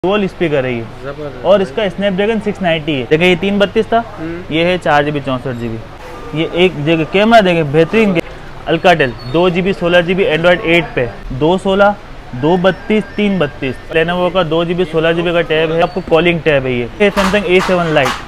Dual speaker है ये, और इसका स्नैपड्रैगन 690 है। देखिए ये 332 था, ये है 4GB 64GB। ये एक जगह कैमरा देखे बेहतरीन अल्काटेल 2GB 16GB एंड्रॉयड 8 पे 216 232 332 लेनोवो का 2GB 16GB का टैब है। आपको कॉलिंग टैब है ये सैमसंग A7 लाइट।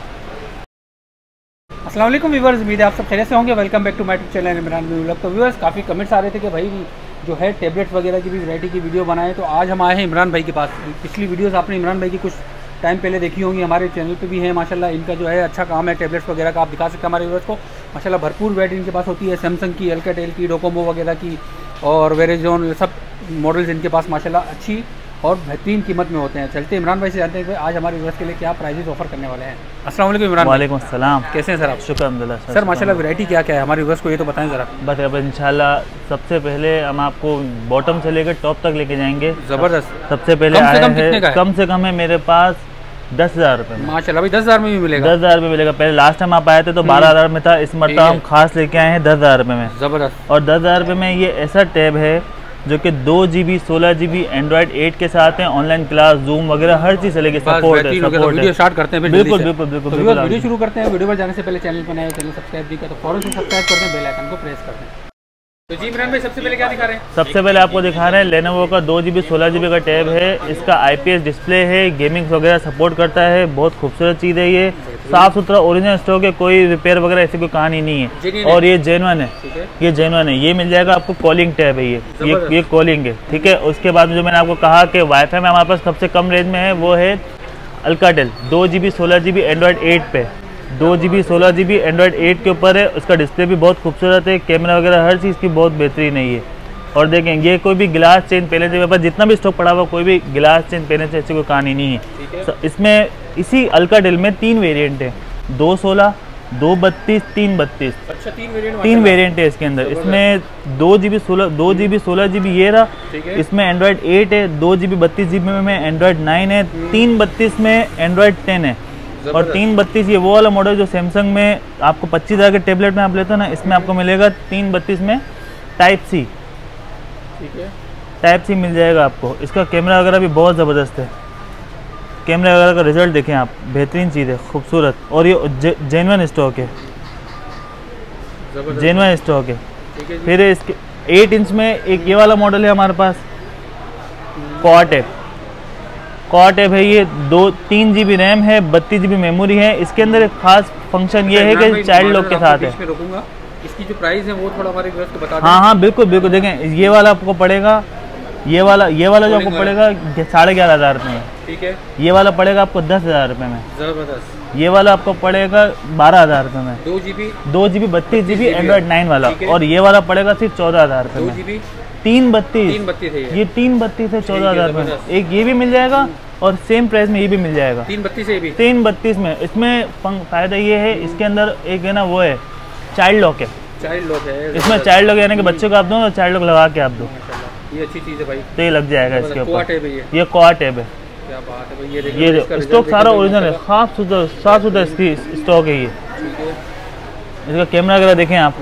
अस्सलाम वालेकुम व्यूअर्स, उम्मीद है आप सब खैरियत से होंगे। Welcome back to my YouTube channel Imran vlog. तो व्यूअर्स काफ़ी कमेंट्स आ रहे थे कि भाई जो है टैबलेट्स वगैरह की भी वैरायटी की वीडियो बनाए, तो आज हम आए हैं इमरान भाई के पास। पिछली वीडियोस आपने इमरान भाई की कुछ टाइम पहले देखी होंगी, हमारे चैनल पे भी है माशाल्लाह। इनका जो है अच्छा काम है, टैबलेट्स वगैरह का आप दिखा सकते हैं हमारे व्यूअर्स को। माशाल्लाह भरपूर वैरायटी इनके पास होती है, सैमसंग की, अल्काटेल की, डोकोमो वगैरह की और वेरिजोन, सब मॉडल्स इनके पास माशाल्लाह अच्छी और बेहतरीन कीमत में होते हैं। चलते इमरान भाई से जानते हैं कि आज हमारे व्यूअर्स के लिए क्या प्राइजेस ऑफर करने वाले हैं। अस्सलाम वालेकुम इमरान। वालेकुम अस्सलाम। कैसे हैं सर आप? शुक्र अल्हम्दुलिल्लाह सर माशाल्लाह वैरायटी क्या क्या है हमारे व्यूअर्स को ये तो बताएं ज़रा। बस अब इंशाल्लाह सबसे पहले हम आपको बॉटम से लेकर टॉप तक लेके जाएंगे। ज़बरदस्त। सबसे पहले कम से कम है मेरे पास 10,000 रुपये में। माशाल्लाह भाई 10,000 में भी मिलेगा। 10,000 रुपये मिलेगा। पहले लास्ट टाइम आप आए थे तो 12,000 में था, इस मरतबा हम खास लेके आए हैं 10,000 रुपये में। ज़बरदस्त। और 10,000 रुपये में ये ऐसा टैब है जो कि 2GB 16GB एंड्रॉयड 8 के साथ है। ऑनलाइन क्लास, जूम वगैरह हर चीज़ चलेगी, सपोर्ट है। वीडियो स्टार्ट करते हैं बिल्कुल बिल्कुल बिल्कुल। वीडियो शुरू करते हैं। वीडियो पर जाने से पहले चैनल पर नए चैनल सब्सक्राइब नहीं किया तो फौरन से सब्सक्राइब करते हैं, बेल आइकन को प्रेस करते हैं। तो जी इमरान भाई सबसे पहले क्या दिखा रहे हैं? सबसे पहले आपको दिखा रहे हैं लेनोवो का 2GB 16GB का टैब है। इसका IPS डिस्प्ले है, गेमिंग वगैरह सपोर्ट करता है। बहुत खूबसूरत चीज़ है ये, साफ सुथरा ओरिजिनल स्टॉक है, कोई रिपेयर वगैरह ऐसी कोई कहानी नहीं है। और ये जेन्युइन है, ये जेन्युइन है। ये मिल जाएगा आपको। कॉलिंग टैब है ये कॉलिंग है, ठीक है। उसके बाद जो मैंने आपको कहा कि वाईफाई में हमारे पास सबसे कम रेंज में है, वो है अल्काटेल 2GB 16GB एंड्रॉयड 8 पे 2GB 16GB एंड्रॉयड 8 के ऊपर है। उसका डिस्प्ले भी बहुत खूबसूरत है, कैमरा वगैरह हर चीज़ की बहुत बेहतरीन है ये। और देखें ये कोई भी गिलास चेंज पहले से पास जितना भी स्टॉक पड़ा हुआ, कोई भी गिलास चेंज पहले से ऐसी कोई कहानी नहीं है। इसमें इसी अल्काटेल में 3 वेरिएंट है, 216 232 332। अच्छा, 3 वेरिएंट है इसके अंदर। इसमें 2GB 16GB ये रहा, इसमें एंड्रॉयड 8 है, 2GB 32GB में एंड्रॉयड 9 है, 332 में एंड्रॉयड 10 है। और 332 ये वो वाला मॉडल जो सैमसंग में आपको 25,000 के टेबलेट में आप लेते हो ना, इसमें आपको मिलेगा 332 में टाइप सी, ठीक है, टाइप सी मिल जाएगा आपको। इसका कैमरा वगैरह भी बहुत ज़बरदस्त है, कैमरा वगैरह का रिजल्ट देखें आप, बेहतरीन चीज़ है, खूबसूरत। और ये जेन्युइन स्टॉक है, जेन्युइन स्टॉक है। फिर इसके 8 इंच में एक ये वाला मॉडल है हमारे पास, क्वाड टैब है ये। 3GB रैम है, 32GB मेमोरी है। इसके अंदर एक खास फंक्शन ये है कि चाइल्ड लॉक के साथ है। इसकी जो प्राइस है वो थोड़ा हमारे व्यूअर्स को बता दें। हाँ बिल्कुल बिल्कुल। देखें ये वाला आपको पड़ेगा, ये वाला जो आपको पड़ेगा 11,500 रुपये में, ठीक है। ये वाला पड़ेगा आपको 10,000 रुपये में। जबरदस्त। ये वाला आपको पड़ेगा 12,000 रुपये में, 2GB 32GB एंड्रॉयड 9 वाला। और ये वाला पड़ेगा सिर्फ 14,000 रुपये में। 332 है ये 332 है 14,000 रुपये में। एक ये भी मिल जाएगा और सेम प्राइस में ये भी मिल जाएगा 332 में। इसमें फ़ायदा ये है, इसके अंदर एक है ना वो है चाइल्ड लॉक है। इसमें चाइल्ड लॉक यानी कि बच्चों को आप दो, चाइल्ड लॉक लगा के आप दो, ये अच्छी चीज़ है भाई। तो ये लग जाएगा इसके ऊपर। ये क्वाड टैब है। क्या बात है भाई। ये स्टॉक सारा ओरिजिनल है, साफ सुथरा स्टॉक है ये। इसका कैमरा वगैरह देखें आप,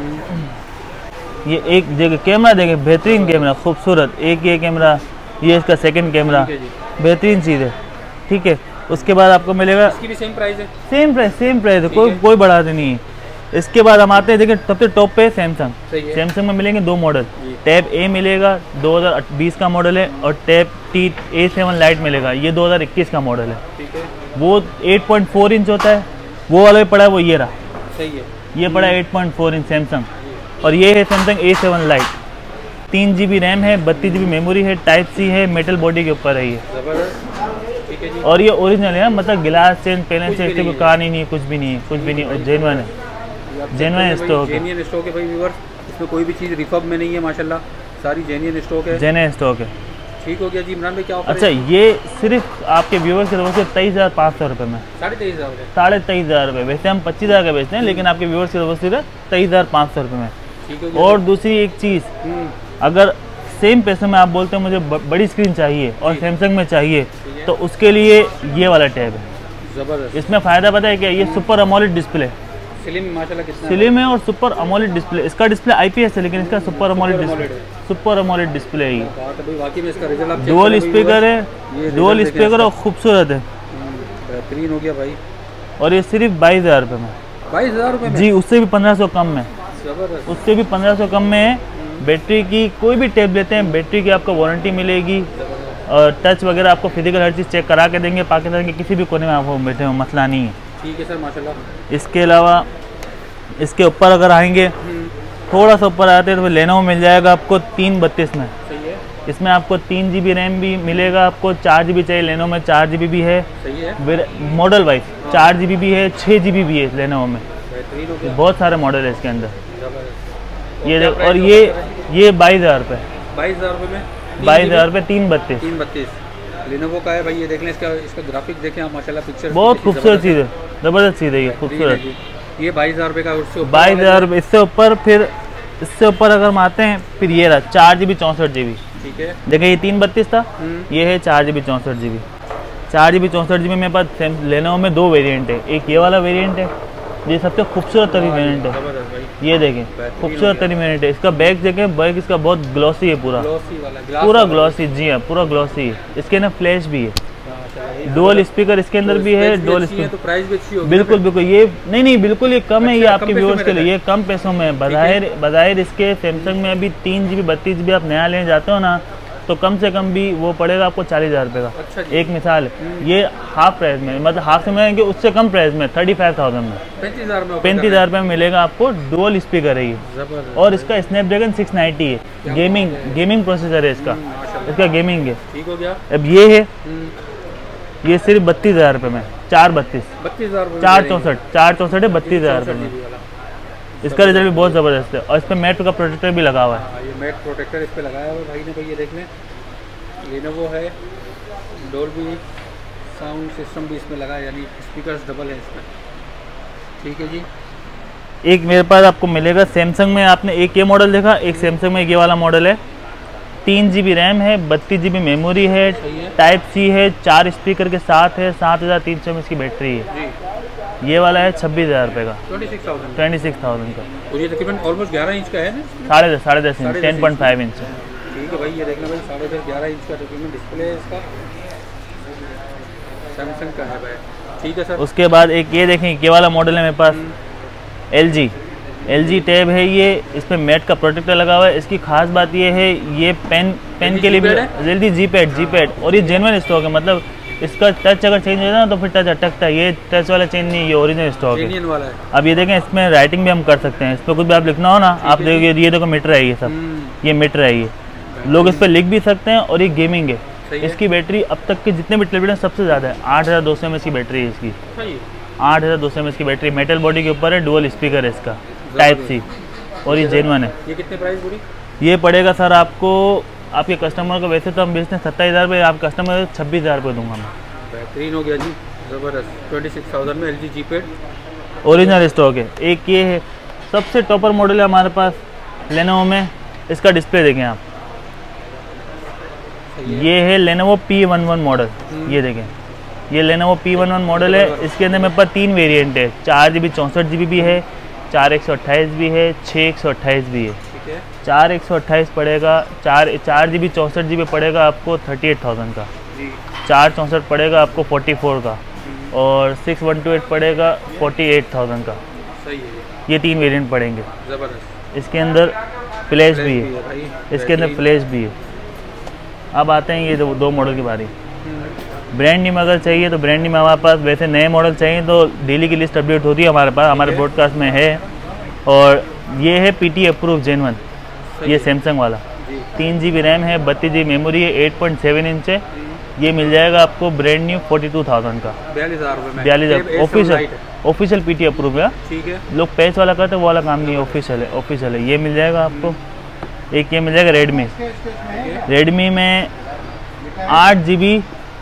ये एक जगह कैमरा देखें, बेहतरीन कैमरा, खूबसूरत। एक ये कैमरा, ये इसका सेकंड कैमरा, बेहतरीन चीज़ है, ठीक है। उसके बाद आपको मिलेगा, इसकी भी सेम प्राइस है, सेम प्राइस है, कोई बढ़ाते नहीं है। इसके बाद हम आते हैं, देखिए सबसे टॉप पे सैमसंग में मिलेंगे 2 मॉडल। टैब ए मिलेगा 2020 का मॉडल है, और टैब A7 लाइट मिलेगा, ये 2021 का मॉडल है, ठीक है। वो 8.4 इंच होता है, वो वाला भी पड़ा है, वो ये रहा, सही है। ये पड़ा है 8.4 इंच सैमसंग। और ये है Samsung A7 light, 3GB RAM है, 32GB मेमोरी है, टाइप सी है, मेटल बॉडी के ऊपर है ये। और ये ओरिजिनल है, मतलब गिलास चेंज पहले से ऐसे कोई कहानी नहीं है, कुछ भी नहीं है, और जेन्युइन है, जेन्युइन स्टॉक है भाई व्यूअर्स। इसमें कोई भी चीज़ रिफर्ब में नहीं है माशाल्लाह, सारी जेन्युइन स्टॉक है, ठीक हो गया जी। इमरान भाई क्या ऑफर? अच्छा, ये सिर्फ आपके व्यूअर्स की तरफ से 23,500 रुपये में, 23,500 रुपये। वैसे हम 25,000 का बेचते हैं, लेकिन आपके व्यूअर्स की तरफ से 23,500 रुपये में। और दूसरी एक चीज़, अगर सेम पैसे में आप बोलते हैं मुझे बड़ी स्क्रीन चाहिए और सैमसंग में चाहिए, तो उसके लिए ये वाला टैब है। ज़बरदस्त। इसमें फ़ायदा पता है क्या, ये सुपर अमोलेड डिस्प्ले, स्लिम माशाल्लाह कितना स्लिम है और सुपर अमोलेड डिस्प्ले। इसका डिस्प्ले IPS है लेकिन इसका super AMOLED display, super AMOLED display है। वाकई में इसका रिजल्ट आप डुअल स्पीकर है, डुअल स्पीकर और खूबसूरत है, बेहतरीन हो गया भाई। और ये सिर्फ 22,000 रुपये में। 22,000 रुपये में जी, उससे भी 1500 कम में, जबरदस्त। उससे भी 1500 कम में है। बैटरी की कोई भी टैब लेते हैं बैटरी की आपको वारंटी मिलेगी, और टच वगैरह आपको फिजिकल हर चीज़ चेक करा के देंगे। पाकिस्तान के किसी भी कोने में आप वो बैठे हो, मसला नहीं है। ठीक है सर माशाल्लाह। इसके अलावा इसके ऊपर अगर आएंगे, थोड़ा सा ऊपर आते हैं तो लेनोवो मिल जाएगा आपको 332 में। सही है। इसमें आपको 3 GB रैम भी मिलेगा, आपको 4 GB चाहिए, लेनोवो में 4 GB भी है। सही है। मॉडल वाइज 4 GB भी है, 6 GB भी है लेनोवो में। बेहतरीन हो गया। बहुत सारे मॉडल है इसके अंदर। जबरदस्त। ये क्या देखो, और प्राइस ये 22,000 रुपये, 22,000 रुपये में 22,000 रुपये 332। 332 लेनोवो का है भाई। ये देख लें, इसका ग्राफिक देखें आप माशाल्लाह। पिक्चर बहुत खूबसूरत चीज़ है, ज़बरदस्त चीज़ है ये, खूबसूरत। ये 22,000 रुपये का। 22,000 रुपये। इससे ऊपर फिर इससे ऊपर अगर हम आते हैं, फिर ये रहा 4 GB 64 GB। ठीक है। देखिए ये 332 था, ये है 4 GB 64 GB। 4 GB 64 GB मेरे पास लेनोवो में 2 वेरिएंट है। एक ये वाला वेरिएंट है, ये सबसे खूबसूरत तरीन वेरिएंट है। जबरदस्त भाई। ये देखें, खूबसूरत तरीन वेरिएंट है। इसका बैक देखें, बैक इसका बहुत ग्लॉसी है, पूरा ग्लॉसी वाला, ग्लास पूरा ग्लॉसी। जी हाँ, पूरा ग्लॉसी है। इसके अंदर फ्लैश भी है, डुअल स्पीकर इसके अंदर भी है, डुअल स्पीकर। तो प्राइस भी अच्छी होगी। बिल्कुल बिल्कुल, ये नहीं बिल्कुल ये कम है, ये आपके व्यूअर्स के लिए ये कम पैसों में है। बज़ाहिर इसके सैमसंग में अभी 3 GB 32 GB आप नया लेने जाते हो ना, तो कम से कम भी वो पड़ेगा आपको 40,000 रुपये का। अच्छा जी। एक मिसाल है, ये हाफ प्राइस में, मतलब हाफ से में उससे कम प्राइस में 35,000 में, 35,000 रुपये में मिलेगा आपको। डुअल स्पीकर है ये, और इसका स्नैपड्रैगन 690 है। गेमिंग प्रोसेसर है इसका गेमिंग है। ठीक हो गया। अब ये है, ये सिर्फ 32,000 रुपये में, 432, 464 464 है, 32,000 रुपये में। इसका रिजल्ट भी बहुत ज़बरदस्त है, और इस पर मैट का प्रोटेक्टर भी लगा हुआ है। ये मैट प्रोटेक्टर इस पे लगाया हुआ है भाई ने। भाई ये देख लें, लेनोवो है, डोल्बी साउंड सिस्टम भी इसमें लगा है, यानी स्पीकर्स डबल है इसमें। ठीक है जी। एक मेरे पास आपको मिलेगा सैमसंग में, आपने एक ये मॉडल देखा, एक सैमसंग में ये वाला मॉडल है। 3 GB रैम है, 32 GB मेमोरी है, टाइप C है, 4 स्पीकर के साथ है, 7,300 में इसकी बैटरी है जी। ये वाला है 26,000 रुपये का, 26,000 का। और ये तकरीबन ऑलमोस्ट 11 इंच का है ना? 10.5 इंच, 10.5 इंच। ठीक है भाई, ये देखना भाई, 10.5 11 इंच का तकरीबन डिस्प्ले है इसका, सैमसंग का है भाई। ठीक है सर। उसके बाद एक ये देखें, ये वाला मॉडल है मेरे पास, LG टैब है ये। इस पर मैट का प्रोटेक्टर लगा हुआ है। इसकी खास बात ये है, ये पेन के लिए भी जल्दी जी पैड, और ये जेन्युइन स्टॉक है। मतलब इसका टच अगर चेंज हो जाए ना तो फिर टच अटकता है। ये टच वाला चेंज नहीं, ये ओरिजिनल स्टॉक है वाला है। अब ये देखें, इसमें राइटिंग भी हम कर सकते हैं। इस पर कुछ भी आप लिखना हो ना, आप देखिए, ये देखो मीटर है, ये सब ये मीटर है, ये लोग इस पर लिख भी सकते हैं। और ये गेमिंग है। इसकी बैटरी अब तक के जितने भी टैबलेट हैं सबसे ज़्यादा है, 8,200 में इसकी बैटरी है इसकी। 8,200 में इसकी बैटरी, मेटल बॉडी के ऊपर है, डुअल स्पीकर है इसका, टाइप C, और ये जेन्युइन है। ये कितने प्राइस पूरी? ये पड़ेगा सर आपको, आपके कस्टमर को, वैसे तो हम बेचते हैं 27,000 रुपये, आप कस्टमर को 26,000 रुपये दूंगा मैं। बेहतरीन हो गया जी, ज़बरदस्त। 26,000 में LG G pad original stock है। एक ये है, सबसे टॉपर मॉडल है हमारे पास लेनोवो में। इसका डिस्प्ले देखें आप, ये है लेनोवो P11 मॉडल। ये देखें, ये लेनोवो P11 मॉडल है। इसके अंदर मेरे पास 3 वेरिएंट है, 4 GB 64 GB भी है, 4 128 भी है, 6 128 भी है। 4 128 पड़ेगा, 4 GB 64 GB पड़ेगा आपको 38,000 का, 4 64 पड़ेगा आपको 44 का, और 6 128 पड़ेगा 48,000 का। सही है। ये 3 वेरिएंट पड़ेंगे। ज़बरदस्त। इसके अंदर फ्लैश भी है, इसके अंदर फ्लैश भी है। अब आते हैं ये दो मॉडल की बारी। ब्रांड नेम अगर चाहिए तो ब्रांड नेम हमारे पास, वैसे नए मॉडल चाहिए तो डेली की लिस्ट अपडेट होती है हमारे पास, हमारे ब्रॉडकास्ट में है। और ये है PT अप्रूव जेन्युइन, ये सैमसंग वाला। 3 GB रैम है, 32 GB मेमोरी है, 8.7 इंच है। ये मिल जाएगा आपको ब्रांड न्यू 42,000 का, 42,000 ऑफिशियल PT अप्रूव है। ठीक है। लोग पैच वाला करते हैं, वो वाला काम नहीं है, ऑफिशियल है। ये मिल जाएगा आपको। एक ये मिल जाएगा रेडमी में 8 GB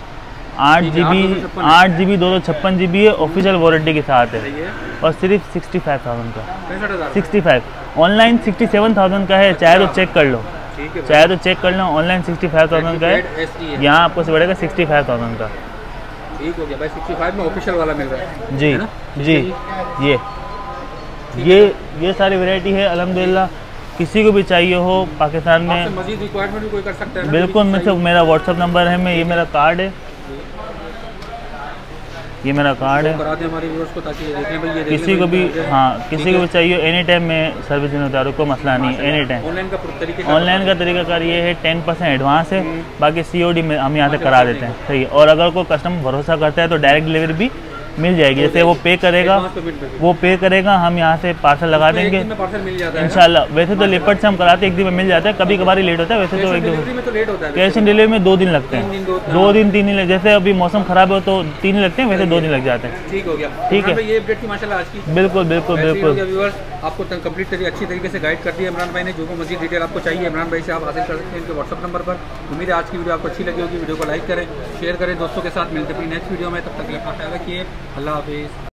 256 GB है, ऑफिशियल वारंटी के साथ है, और सिर्फ 65,000 का। 65 ऑनलाइन 67,000 का है, चाहे तो चेक कर लो, ऑनलाइन 65,000 का है, यहाँ आपको से पड़ेगा 65,000 का। ठीक हो गया भाई, 65 में ऑफिशियल वाला मिल रहा है जी। ये ये सारी वैरायटी है अल्हम्दुलिल्लाह। किसी को भी चाहिए हो पाकिस्तान में, मजीद रिक्वायरमेंट भी कोई कर सकता है। बिल्कुल, मुझसे मेरा व्हाट्सअप नंबर है, ये मेरा कार्ड है, ये मेरा कार्ड है। करा दें हमारे व्यूअर्स को ताकि देखें भाई, ये किसी को भी, हाँ किसी को भी चाहिए एनी टाइम मैं सर्विस देना चाह रहा हूँ, कोई मसला नहीं है, एनी टाइम। ऑनलाइन का तरीकाकार ये है 10% एडवांस है, बाकी COD में हम यहाँ से करा देते हैं, सही है। और अगर कोई कस्टमर भरोसा करता है तो डायरेक्ट डिलीवरी भी मिल जाएगी। जैसे वो पे करेगा, हम यहाँ से पार्सल लगा देंगे इंशाल्लाह। वैसे तो लिपट से हम कराते हैं, एक दिन में मिल जाता है, कभी कभार ही लेट होता है, वैसे तो एक दिन। कैश ऑन डिलीवरी में 2 दिन लगते हैं, 2 दिन 3 दिन, जैसे अभी मौसम खराब हो तो 3 दिन लगते हैं, वैसे 2 दिन लग जाते हैं। ठीक हो गया, ठीक है, ये अपडेट थी माशाल्लाह आज की। बिल्कुल बिल्कुल बिल्कुल। आपको कंप्लीट अच्छी तरीके से गाइड कर दिया इमरान भाई ने। जो भी मजीद डिटेल आपको चाहिए इमरान भाई से आप हासिल कर सकते हैं इनके व्हाट्सअप नंबर पर। उम्मीद है आज की वीडियो आपको अच्छी लगी होगी। वीडियो को लाइक करें, शेयर करें दोस्तों के साथ। मिलते हैं नेक्स्ट वीडियो में, तब तक अपना ख्याल रखिए। अल्लाह हाफिज़।